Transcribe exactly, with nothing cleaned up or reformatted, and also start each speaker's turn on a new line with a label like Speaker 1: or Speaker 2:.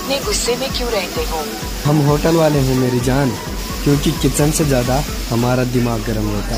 Speaker 1: इतने गुस्से में क्यों रहते हो?
Speaker 2: हम होटल वाले हैं मेरी जान, क्योंकि किचन से ज़्यादा हमारा दिमाग गर्म होता है।